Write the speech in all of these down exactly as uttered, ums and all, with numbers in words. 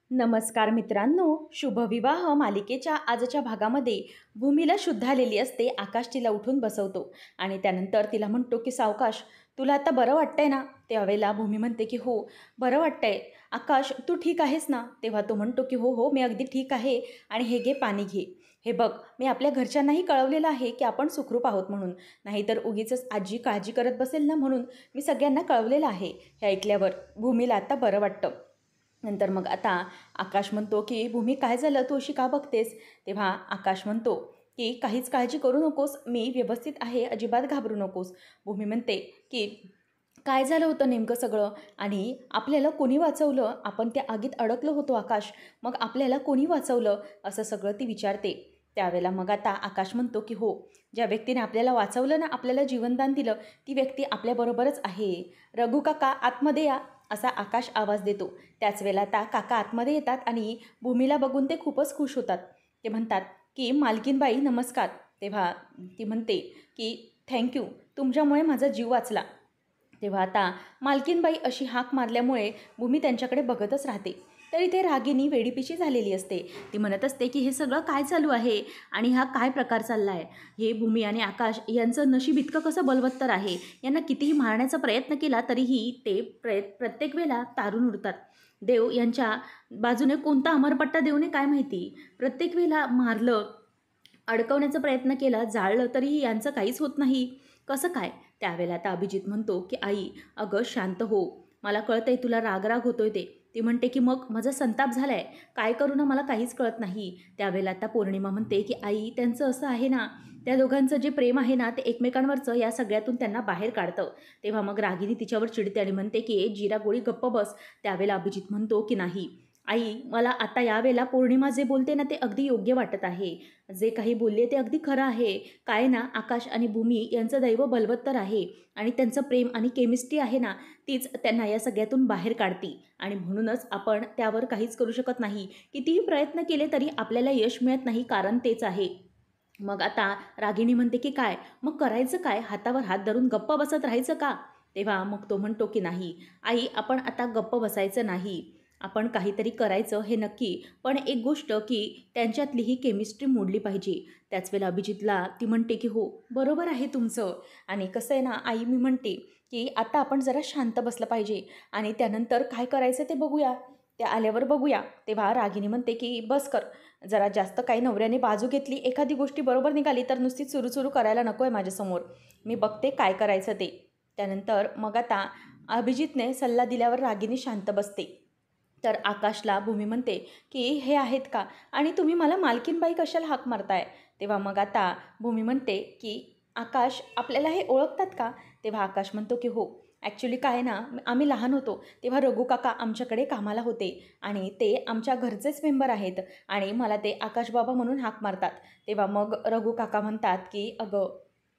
नमस्कार मित्रांनो, शुभविवाह मालिकेच्या आजच्या भागामध्ये भूमीला शुद्ध आलेली असते. आकाश तिला उठून बसवतो आणि त्यानंतर तिला म्हणतो की सावकाश, तुला आता बरं वाटतंय ना? त्यावेळेला भूमी म्हणते की हो, बरं वाटतंय. आकाश, तू ठीक आहेस ना? तेव्हा तो म्हणतो की हो हो, मी अगदी ठीक आहे. आणि हे घे, पाणी घे. हे बघ, मी आपल्या घरच्यांनाही कळवलेलं आहे की आपण सुखरूप आहोत म्हणून. नाहीतर उगीचच आजी काळजी करत बसेल ना, म्हणून मी सगळ्यांना कळवलेलं आहे. हे ऐकल्यावर भूमीला आता बरं वाटतं. नंतर मग आता आकाश म्हणतो की भूमी, काय झालं, तू अशी का बघतेस? तेव्हा आकाश म्हणतो की काहीच काळजी करू नकोस, मी व्यवस्थित आहे, अजिबात घाबरू नकोस. भूमी म्हणते की काय झालं होतं नेमकं सगळं, आणि आपल्याला कोणी वाचवलं? आपण त्या आगीत अडकलो होतो आकाश, मग आपल्याला कोणी वाचवलं? असं सगळं ती विचारते. त्यावेळेला मग आता आकाश म्हणतो की हो, ज्या व्यक्तीने आपल्याला वाचवलं ना, आपल्याला जीवनदान दिलं, ती व्यक्ती आपल्याबरोबरच आहे. रघु काका, आतमध्ये या, असा आकाश आवाज देतो. त्याच वेळेला आता काका आतमध्ये येतात आणि भूमीला बघून ते खूपच खुश होतात. ते म्हणतात की मालकीनबाई नमस्कार. तेव्हा ती म्हणते की थँक्यू, तुमच्यामुळे माझा जीव वाचला. तेव्हा आता मालकीनबाई अशी हाक मारल्यामुळे भूमी त्यांच्याकडे बघतच राहते. तरी ते रागिनी वेडीपिशी झालेली असते. ती म्हणत असते की हे सगळं काय चालू आहे आणि हा काय प्रकार चालला आहे? हे भूमी आणि आकाश यांचं नशीब इतकं कसं बलवत्तर आहे? यांना कितीही मारण्याचा प्रयत्न केला तरीही ते प्रय प्रत्येक वेळेला तारून उरतात. देव यांच्या बाजूने कोणता अमरपट्टा देऊ नये काय माहिती? प्रत्येक वेळेला मारलं, अडकवण्याचा प्रयत्न केला, जाळलं, तरीही यांचं काहीच होत नाही. कसं काय? त्यावेळेला आता अभिजित म्हणतो की आई, अगं शांत हो, मला कळतंय तुला रागराग होतोय ते. ती म्हणते की मग माझा संताप झालाय, काय करू ना मला काहीच कळत नाही. त्यावेळेला आता पौर्णिमा म्हणते की आई, त्यांचं असं आहे ना, त्या दोघांचं जे प्रेम आहे ना, ते एकमेकांवरचं या सगळ्यातून त्यांना बाहेर काढतं. तेव्हा मग रागिनी तिच्यावर चिडते आणि म्हणते की जिरा गोळी गप्प बस. त्यावेळेला अभिजित म्हणतो की नाही आई, मला आता यावेळेला पौर्णिमा जे बोलते ना, ते अगदी योग्य वाटत आहे. जे काही बोलले ते अगदी खरं आहे. काय ना, आकाश आणि भूमी यांचं दैव बलवत्तर आहे आणि त्यांचं प्रेम आणि केमिस्ट्री आहे ना, तीच त्यांना या सगळ्यातून बाहेर काढती आणि म्हणूनच आपण त्यावर काहीच करू शकत नाही. कितीही प्रयत्न केले तरी आपल्याला यश मिळत नाही, कारण तेच आहे. मग आता रागिणी म्हणते की काय, मग करायचं काय? हातावर हात धरून गप्प बसत राहायचं का? तेव्हा मग तो म्हणतो की नाही आई, आपण आता गप्प बसायचं नाही, आपण काहीतरी करायचं हे नक्की, पण एक गोष्ट की त्यांच्यातली ही केमिस्ट्री मोडली पाहिजे. त्याच वेळेला अभिजितला ती म्हणते की हो, बरोबर आहे तुमचं. आणि कसं आहे ना आई, मी म्हणते की आता आपण जरा शांत बसलं पाहिजे आणि त्यानंतर काय करायचं ते बघूया, त्या आल्यावर बघूया. तेव्हा रागिनी म्हणते की बस कर, जरा जास्त काही नवऱ्याने बाजू घेतली, एखादी गोष्टी बरोबर निघाली तर नुसतीच सुरू सुरू करायला नको आहे माझ्यासमोर, मी बघते काय करायचं ते. त्यानंतर मग आता अभिजितने सल्ला दिल्यावर रागिनी शांत बसते. तर आकाशला भूमी म्हणते की हे आहेत का, आणि तुम्ही मला मालकीनबाई कशाला हाक मारताय? तेव्हा मग आता भूमी म्हणते की आकाश, आपल्याला हे ओळखतात का? तेव्हा आकाश म्हणतो की हो, ॲक्च्युली काय ना, आम्ही लहान होतो तेव्हा रघु काका आमच्याकडे कामाला होते आणि ते आमच्या घरचेच मेंबर आहेत आणि मला ते आकाश बाबा म्हणून हाक मारतात. तेव्हा मग रघु काका म्हणतात की अगं,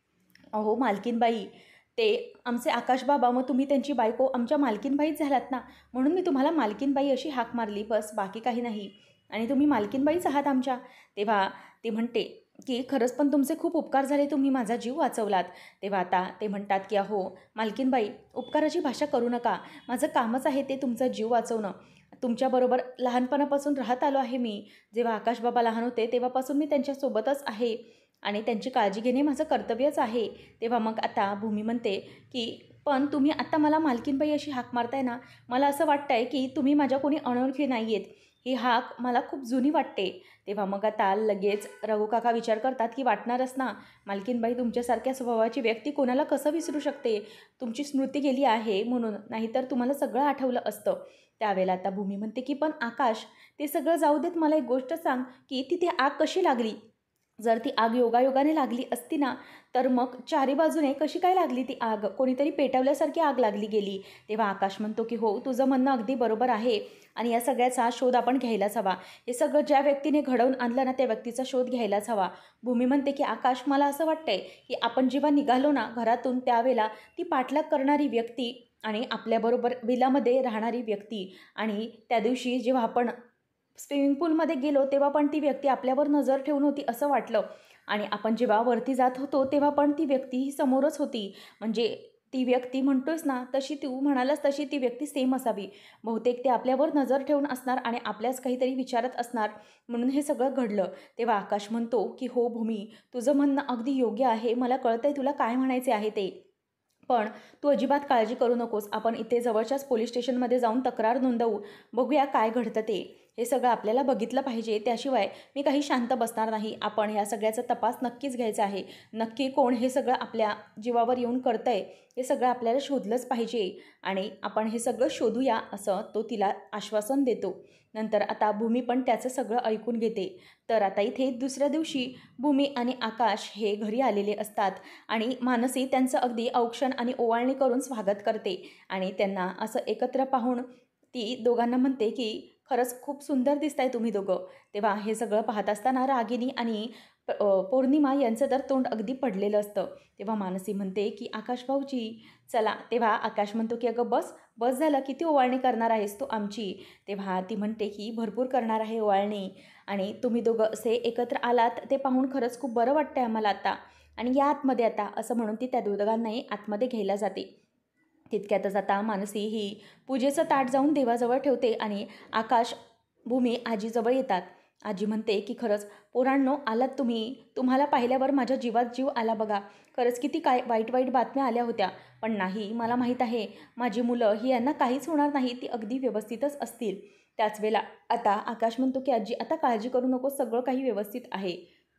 अहो मालकीनबाई, ते आमचे आकाश बाबा, मग तुम्ही त्यांची बायको आमच्या मालकीनबाईच झालात ना, म्हणून मी तुम्हाला मालकीनबाई अशी हाक मारली, बस, बाकी काही नाही. आणि तुम्ही मालकीनबाईच आहात आमच्या. तेव्हा ती म्हणते की खरंच पण तुमचे खूप उपकार झाले, तुम्ही माझा जीव वाचवलात. तेव्हा आता ते म्हणतात की अहो मालकीनबाई, उपकाराची भाषा करू नका, माझं कामच आहे ते तुमचा जीव वाचवणं. तुमच्याबरोबर लहानपणापासून राहत आलो आहे मी. जेव्हा आकाश बाबा लहान होते तेव्हापासून मी त्यांच्यासोबतच आहे आणि त्यांची काळजी घेणे माझं कर्तव्यच आहे. तेव्हा मग आता भूमी म्हणते की पण तुम्ही आता मला मालकीनबाई अशी हाक मारताय ना, मला असं वाटतं आहे की तुम्ही माझ्या कोणी अनोळखी नाही आहेत, ही हाक मला खूप जुनी वाटते. तेव्हा मग आता लगेच रघु काका विचार करतात की वाटणारच ना, मालकीनबाई तुमच्यासारख्या स्वभावाची व्यक्ती कोणाला कसं विसरू शकते? तुमची स्मृती गेली आहे म्हणून, नाहीतर तुम्हाला सगळं आठवलं असतं. त्यावेळेला आता भूमी म्हणते की पण आकाश, ते सगळं जाऊ देत, मला एक गोष्ट सांग की तिथे आग कशी लागली? जर ती आग योगायोगाने लागली असती ना, तर मग चारी बाजूने कशी काय लागली ती आग? कोणीतरी पेटवल्यासारखी आग लागली गेली. तेव्हा आकाश म्हणतो की हो, तुझं म्हणणं अगदी बरोबर आहे आणि या सगळ्याचा शोध आपण घ्यायलाच हवा. हे सगळं ज्या व्यक्तीने घडवून आणलं ना, त्या व्यक्तीचा शोध घ्यायलाच हवा. भूमी म्हणते की आकाश, मला असं वाटतंय की आपण जेव्हा निघालो ना घरातून, त्यावेळेला ती पाठलाग करणारी व्यक्ती आणि आपल्याबरोबर विलामध्ये राहणारी व्यक्ती, आणि त्या दिवशी जेव्हा आपण स्विमिंग पूलमध्ये गेलो तेव्हा पण ती व्यक्ती आपल्यावर नजर ठेवून होती असं वाटलं, आणि आपण जेव्हा वरती जात होतो तेव्हा पण ती व्यक्ती ही समोरच होती. म्हणजे ती व्यक्ती म्हणतोयस ना, तशी तू म्हणालास तशी ती व्यक्ती सेम असावी. बहुतेक ते आपल्यावर नजर ठेवून असणार आणि आपल्याच काहीतरी विचारत असणार, म्हणून हे सगळं घडलं. तेव्हा आकाश म्हणतो, की "हो भूमी, तुझं म्हणणं अगदी योग्य आहे. मला कळतंय तुला काय म्हणायचे आहे ते. पण तू अजिबात काळजी करू नकोस. आपण इथे जवळच्याच पोलीस स्टेशनमध्ये जाऊन तक्रार नोंदवू. बघूया काय घडतं ते. हे सगळं आपल्याला बघितलं पाहिजे. त्याशिवाय मी काही शांत बसणार नाही. आपण ह्या सगळ्याचा तपास नक्कीच घ्यायचा आहे. नक्की कोण हे सगळं आपल्या जीवावर येऊन करतंय, हे सगळं आपल्याला शोधलंच पाहिजे आणि आपण हे सगळं शोधूया," असं तो तिला आश्वासन देतो. नंतर आता भूमी पण त्याचं सगळं ऐकून घेते. तर आता इथे दुसऱ्या दिवशी भूमी आणि आकाश हे घरी आलेले असतात आणि मानसी त्यांचं अगदी औक्षण आणि ओवाळणी करून स्वागत करते आणि त्यांना असं एकत्र पाहून ती दोघांना म्हणते, की "खरंच खूप सुंदर दिसताय तुम्ही दोघं." तेव्हा हे सगळं पाहत असताना रागिनी आणि प अ, पौर्णिमा यांचं तर तोंड अगदी पडलेलं असतं. तेव्हा मानसी म्हणते, की "आकाश भाऊजी चला." तेव्हा आकाश म्हणतो, की "अगं बस, बस झालं. किती ओवाळणी करणार आहेस तू आमची?" तेव्हा ती म्हणते, की "भरपूर करणार आहे ओवाळणी आणि तुम्ही दोघं असे एकत्र आलात ते पाहून खरंच खूप बरं वाटतंय आम्हाला आता आणि या आतमध्ये आता." असं म्हणून ती त्या दोघांनाही आतमध्ये घ्यायला जाते. तितक्यातच आता मानसी ही पूजेचं ताट जाऊन देवाजवळ ठेवते आणि आकाश, भूमी आजीजवळ येतात. आजी म्हणते, की "खरंच पोरांनो आलात तुम्ही. तुम्हाला पाहिल्यावर माझ्या जीवात जीव आला बघा. खरंच किती काय वाईट वाईट बातम्या आल्या होत्या. पण नाही, मला माहीत आहे माझी मुलं ही यांना काहीच होणार नाही. ती अगदी व्यवस्थितच असतील." त्याच वेळेला आता आकाश म्हणतो, की "आजी आता काळजी करू नको. सगळं काही व्यवस्थित आहे."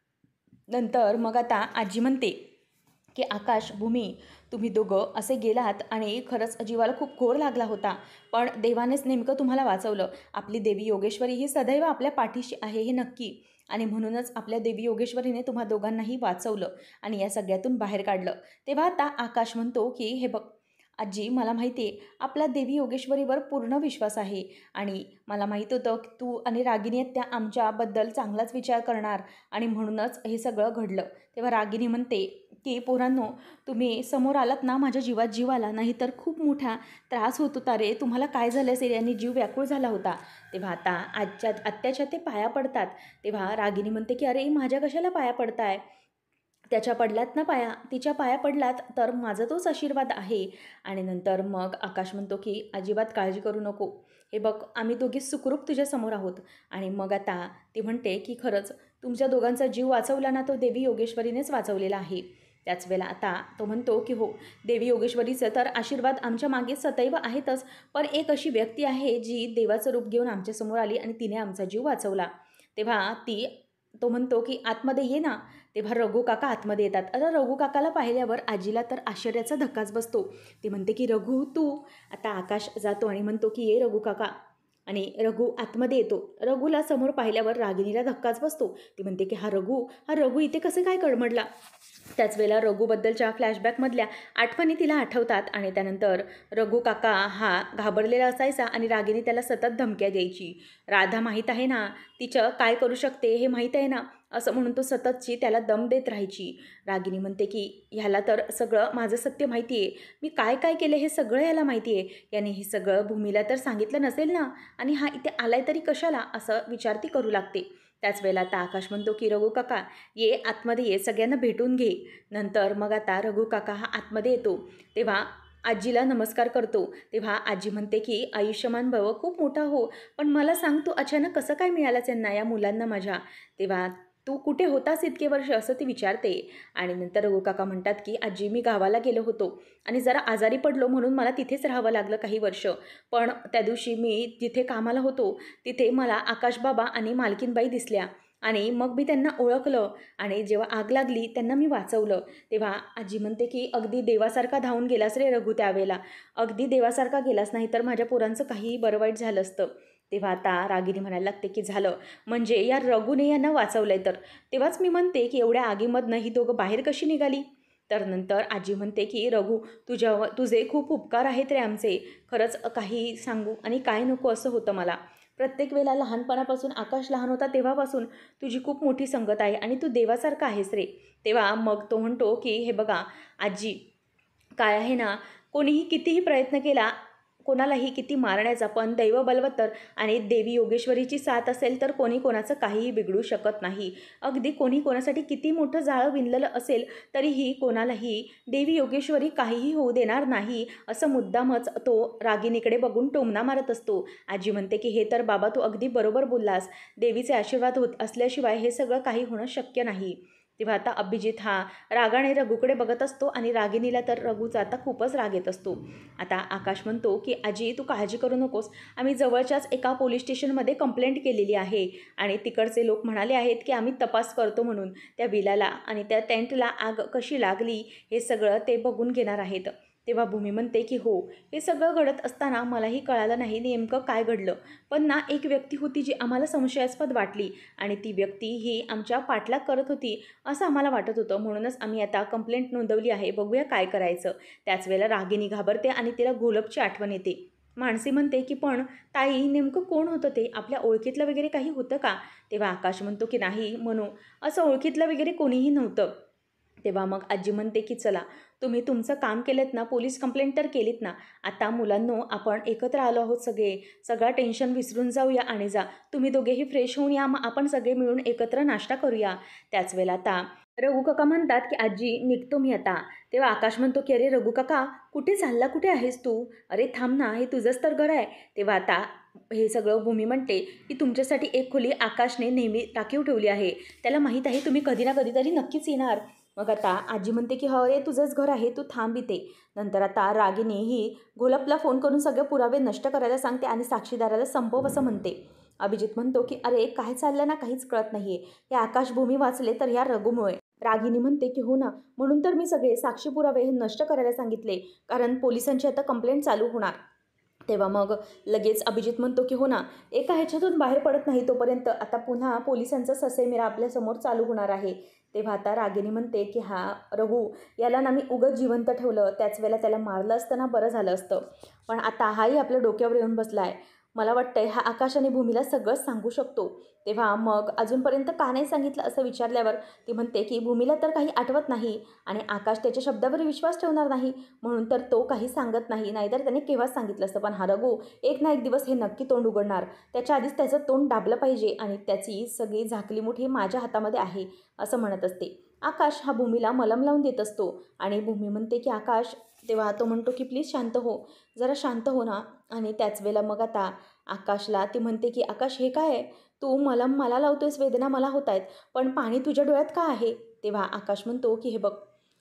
नंतर मग आता आजी म्हणते, की "आकाश, भूमी, तुम्ही दोघं असे गेलात आणि खरंच जीवाला खूप घोर लागला होता. पण देवानेच नेमकं तुम्हाला वाचवलं. आपली देवी योगेश्वरी ही सदैव आपल्या पाठीशी आहे हे नक्की आणि म्हणूनच आपल्या देवी योगेश्वरीने तुम्हा दोघांनाही वाचवलं आणि या सगळ्यातून बाहेर काढलं." तेव्हा आता आकाश म्हणतो, की "हे बघ आजी, मला माहिती आहे आपला देवी योगेश्वरीवर पूर्ण विश्वास आहे आणि मला माहीत होतं की तू आणि रागिनी त्या आमच्याबद्दल चांगलाच विचार करणार आणि म्हणूनच हे सगळं घडलं." तेव्हा रागिनी म्हणते, की "पोरांनो, तुम्ही समोर आलात ना माझ्या जीवात जीव आला, नाहीतर खूप मोठा त्रास होत होता रे. तुम्हाला काय झालं असेल यांनी जीव व्याकुळ झाला होता." तेव्हा आता आजच्या आत्याच्या ते पाया पडतात. तेव्हा रागिनी म्हणते, की "अरे माझ्या कशाला पाया पडताय? त्याच्या पडलात ना पाया, तिच्या पाया पडलात तर माझा तोच आशीर्वाद आहे." आणि नंतर मग आकाश म्हणतो, की "अजिबात काळजी करू नको. हे बघ आम्ही दोघी सुखरूप तुझ्यासमोर आहोत." आणि मग आता ती म्हणते, की "खरंच तुमच्या दोघांचा जीव वाचवला ना तो देवी योगेश्वरीनेच वाचवलेला आहे." त्याच वेळेला आता तो म्हणतो, की "हो, देवी योगेश्वरीचं तर आशीर्वाद आमच्या मागे सदैव आहेतच, पण एक अशी व्यक्ती आहे जी देवाचं रूप घेऊन आमच्यासमोर आली आणि तिने आमचा जीव वाचवला." तेव्हा ती तो म्हणतो, की "आतमध्ये ये ना." तेव्हा रघु काका आतमध्ये येतात. आता रघु काकाला पाहिल्यावर आजीला तर आश्चर्याचा धक्काच बसतो. ती म्हणते, की "रघु तू?" आता आकाश जातो आणि म्हणतो, की "ये रघु काका." आणि रघु आतमध्ये येतो. रघुला समोर पाहिल्यावर रागिनीला धक्काच बसतो. ती म्हणते, की "हा रघु हा रघु इथे कसे काय कळमडला?" त्याच वेळेला रघुबद्दलच्या फ्लॅशबॅकमधल्या आठवणी तिला आठवतात आणि त्यानंतर रघु काका हा घाबरलेला असायचा आणि रागिनी त्याला सतत धमक्या द्यायची. "राधा माहीत आहे ना, तिचं काय करू शकते हे माहीत आहे ना," असं म्हणून तो सततची त्याला दम देत राहायची. रागिनी म्हणते, की "ह्याला तर सगळं माझं सत्य माहिती आहे. मी काय काय केलं हे सगळं याला माहिती आहे. याने हे सगळं भूमीला तर सांगितलं नसेल ना आणि हा इथे आलाय तरी कशाला?" असं विचार ती करू लागते. त्याच वेळेला आता आकाश म्हणतो, की "रघु काका ये आतमध्ये ये, सगळ्यांना भेटून घे." नंतर मग आता रघु काका हा आतमध्ये येतो. तेव्हा आजीला नमस्कार करतो. तेव्हा आजी म्हणते, की "आयुष्यमान भव, खूप मोठा हो. पण मला सांग तू अचानक कसं काय मिळालंस यांना, या मुलांना माझ्या?" तेव्हा "तू कुठे होतास इतके वर्ष?" असं ती विचारते. आणि नंतर रघु काका म्हणतात, की "आजी मी गावाला गेलो होतो आणि जरा आजारी पडलो म्हणून मला तिथेच राहावं लागलं काही वर्ष. पण त्या दिवशी मी जिथे कामाला होतो तिथे मला आकाशबाबा आणि मालकीनबाई दिसल्या आणि मग मी त्यांना ओळखलं आणि जेव्हा आग लागली त्यांना मी वाचवलं." तेव्हा आजी म्हणते, की "अगदी देवासारखा धावून गेलास रे रघु त्यावेळेला. अगदी देवासारखा गेलास, नाही तर माझ्या पोरांचं काहीही बरं वाईट झालं असतं." तेव्हा आता रागिनी म्हणायला लागते, की "झालं म्हणजे या रघुने यांना वाचवलंय तर. तेव्हाच मी म्हणते, की एवढ्या आगीमधनं ही दोघं बाहेर कशी निघाली?" तर नंतर आजी म्हणते, की "रघु तुझ्यावर तुझे खूप उपकार आहेत रे आमचे. खरंच काही सांगू आणि काय नको असं होतं मला. प्रत्येक वेळेला लहानपणापासून आकाश लहान होता तेव्हापासून तुझी खूप मोठी संगत आहे आणि तू देवासारखा आहेस रे." तेव्हा मग तो म्हणतो, की "हे बघा आजी, काय आहे ना, कोणीही कितीही प्रयत्न केला कोणालाही किती मारण्याचा, पण दैव बलवत्तर आणि देवी योगेश्वरीची साथ असेल तर कोणी कोणाचं काहीही बिघडू शकत नाही. अगदी कोणी कोणासाठी किती मोठं जाळं विणलेलं असेल तरीही कोणालाही देवी योगेश्वरी काहीही होऊ देणार नाही, असं मुद्दामच तो रागिणीकडे बघून टोमणा मारत असतो. आजी म्हणते की हे तर बाबा तू अगदी बरोबर बोललास, देवीचे आशीर्वाद होत असल्याशिवाय हे सगळं काही होणं शक्य नाही. तेव्हा आता अभिजित हा रागाने रघुकडे बघत असतो आणि रागिणीला तर रघुचा आता खूपच राग येत असतो. आता आकाश म्हणतो की आजी तू काळजी करू नकोस, आम्ही जवळच्याच एका पोलीस स्टेशनमध्ये कंप्लेंट केलेली आहे आणि तिकडचे लोक म्हणाले आहेत की आम्ही तपास करतो म्हणून त्या विलाला आणि त्या टेंटला आग कशी लागली हे सगळं ते बघून घेणार आहेत. तेव्हा भूमी म्हणते की हो, हे सगळं घडत असताना मलाही कळालं नाही नेमकं काय घडलं, पण ना एक व्यक्ती होती जी आम्हाला संशयास्पद वाटली आणि ती व्यक्ती ही आमच्या पाठलाग करत होती असं आम्हाला वाटत होतं, म्हणूनच आम्ही आता कंप्लेंट नोंदवली आहे, बघूया काय करायचं. त्याच वेळेला रागिणी घाबरते आणि तिला घोलपची आठवण येते. मानसी म्हणते की पण ताई नेमकं कोण होतं ते, आपल्या ओळखीतलं वगैरे काही होतं का. तेव्हा आकाश म्हणतो की नाही म्हणू, असं ओळखीतलं वगैरे कोणीही नव्हतं. तेव्हा मग आजी म्हणते की चला तुम्ही तुमचं काम केलं ना, पोलीस कंप्लेंट तर केलीत ना, आता मुलांनो आपण एकत्र आलो आहोत सगळे, सगळं टेन्शन विसरून जाऊया आणि जा तुम्ही दोघेही फ्रेश होऊन या, मग आपण सगळे मिळून एकत्र नाश्ता करूया. त्याच वेळेला आता रघु काका म्हणतात की आजी निघतो मी आता. तेव्हा आकाश म्हणतो की अरे रघु काका कुठे चालला, कुठे आहेस तू, अरे थांब ना, हे तुझंच तर घर आहे. तेव्हा आता हे सगळं भूमी म्हणते की तुमच्यासाठी एक खोली आकाशने नेहमी राखीव ठेवली आहे, त्याला माहीत आहे तुम्ही कधी ना कधीतरी नक्कीच येणार. मग आता आजी म्हणते की हो रे तुझंच घर आहे, तू थांब इथे. नंतर आता रागिनी ही घोलपला फोन करून सगळे पुरावे नष्ट करायला सांगते आणि साक्षीदाराला संपव असं म्हणते. अभिजित म्हणतो की अरे काय चाललं ना, काहीच कळत नाहीये, हे आकाश भूमी वाचले तर ह्या रघुमुळे. रागिनी म्हणते की हो ना, म्हणून तर मी सगळे साक्षी पुरावे हे नष्ट करायला सांगितले, कारण पोलिसांची आता कंप्लेंट चालू होणार. तेव्हा मग लगेच अभिजित म्हणतो की हो ना, एका ह्याच्यातून बाहेर पडत नाही तोपर्यंत आता पुन्हा पोलिसांचा ससेमिरा आपल्यासमोर चालू होणार आहे. तेव्हा आता रागिनी म्हणते की हा रघु याला ना मी उगाच जिवंत ठेवलं, त्याच वेळेला त्याला मारलं असतं ना बरं झालं असतं, पण आता हाही आपल्या डोक्यावर येऊन बसला आहे. मला वाटतंय हा आकाश आणि भूमीला सगळंच सांगू शकतो. तेव्हा मग अजूनपर्यंत का नाही सांगितलं असं विचारल्यावर ती म्हणते की भूमीला तर काही आठवत नाही आणि आकाश त्याच्या शब्दावर विश्वास ठेवणार नाही, म्हणून तर तो काही सांगत नाही, नाहीतर त्याने केव्हाच सांगितलं असतं. पण हा रघु एक ना एक दिवस हे नक्की तोंड उघडणार, त्याच्या आधीच त्याचं तोंड दाबलं पाहिजे आणि त्याची सगळी झाकली मुठी माझ्या हातामध्ये आहे असं म्हणत असते. आकाश हा भूमीला मलम लावून देत असतो आणि भूमी म्हणते की आकाश, तेव्हा तो म्हणतो की प्लीज शांत हो, जरा शांत हो ना. आणि त्याच वेळेला मग आता आकाशला ती म्हणते की आकाश हे काय आहे, तू मलम मला लावतोयस, वेदना मला होत आहेत, पण पाणी तुझ्या डोळ्यात का आहे. तेव्हा आकाश म्हणतो की हे बघ,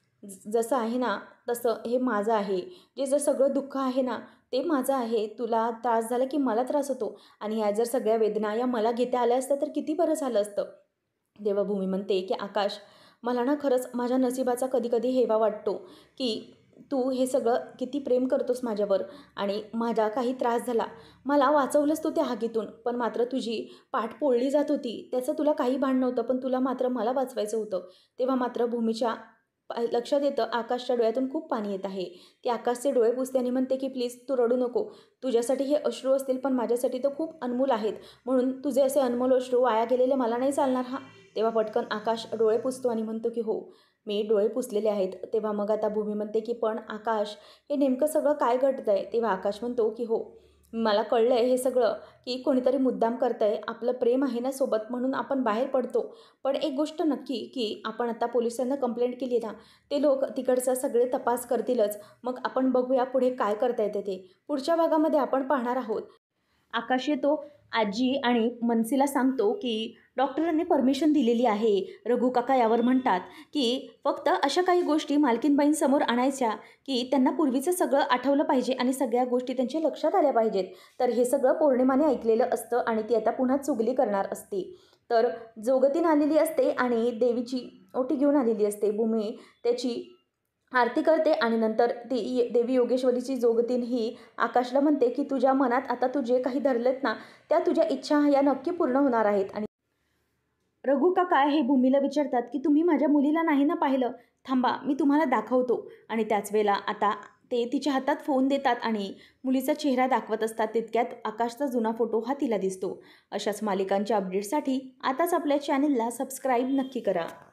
जसं आहे ना तसं हे माझं आहे, जे जर सगळं दुःख आहे ना ते माझं आहे, तुला त्रास झाला की मला त्रास होतो आणि या जर सगळ्या वेदना या मला घेता आल्या असत्या तर किती बरं झालं असतं. देवभूमी म्हणते की आकाश मला ना खरंच माझ्या नशिबाचा कधी कधी हेवा वाटतो की तू हे सगळं किती प्रेम करतोस माझ्यावर आणि माझा काही त्रास झाला, मला वाचवलंस तू त्या हागीतून, पण मात्र तुझी पाठ पोळली जात होती त्याचं तुला काही भान नव्हतं, पण तुला मात्र मला वाचवायचं होतं. तेव्हा मात्र भूमीच्या लक्षात येतं आकाशच्या डोळ्यातून खूप पाणी येत आहे. ती आकाशचे डोळे पुसते आणि म्हणते की प्लीज तू रडू नको, तुझ्यासाठी हे अश्रू असतील पण माझ्यासाठी तर खूप अनमोल आहेत, म्हणून तुझे असे अनमोल अश्रू वाया गेलेले मला नाही चालणार हा. तेव्हा पटकन आकाश डोळे पुसतो आणि म्हणतो की हो मी डोळे पुसलेले आहेत. तेव्हा मग आता भूमी म्हणते की पण आकाश हे नेमकं सगळं काय घडतं आहे. तेव्हा आकाश म्हणतो की हो मला कळलं आहे हे सगळं की कोणीतरी मुद्दाम करतं आहे, आपलं प्रेम आहे ना सोबत म्हणून आपण बाहेर पडतो, पण एक गोष्ट नक्की की आपण आता पोलिसांना कंप्लेंट केली ना, ते लोक तिकडचा सगळे तपास करतीलच, मग आपण बघूया पुढे काय करता येते ते पुढच्या भागामध्ये आपण पाहणार आहोत. आकाश येतो आजी आणि मनसीला सांगतो की डॉक्टरांनी परमिशन दिलेली आहे. रघु काका यावर म्हणतात की फक्त अशा काही गोष्टी मालकीनबाईंसमोर आणायच्या की त्यांना पूर्वीचं सगळं आठवलं पाहिजे आणि सगळ्या गोष्टी त्यांच्या लक्षात आल्या पाहिजेत, तर हे सगळं पौर्णिमाने ऐकलेलं असतं आणि ती आता पुन्हा चुगली करणार असते. तर जोगतीन आलेली असते आणि देवीची ओटी घेऊन आलेली असते. भूमी त्याची आरती करते आणि नंतर ती देवी योगेश्वरीची जोगतीन ही आकाशला म्हणते की तुझ्या मनात आता तू जे काही धरलेत ना त्या तुझ्या इच्छा या नक्की पूर्ण होणार आहेत. आणि रघु काका हे भूमीला विचारतात की तुम्ही माझ्या मुलीला नाही ना पाहिलं, थांबा मी तुम्हाला दाखवतो. आणि त्याच वेळेला आता ते तिच्या हातात फोन देतात आणि मुलीचा चेहरा दाखवत असतात. तितक्यात आकाशचा जुना फोटो हा तिला दिसतो. अशाच मालिकांच्या अपडेटसाठी आताच आपल्या चॅनलला सबस्क्राईब नक्की करा.